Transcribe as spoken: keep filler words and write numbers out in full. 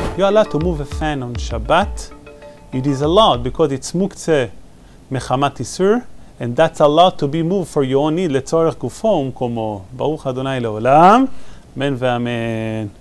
You're allowed to move a fan on Shabbat. It is allowed because it's muktzeh mechamat isur, and that's allowed to be moved for your own need, letzorech gufo umkomo. Baruch Adonai leolam, amen ve'amen.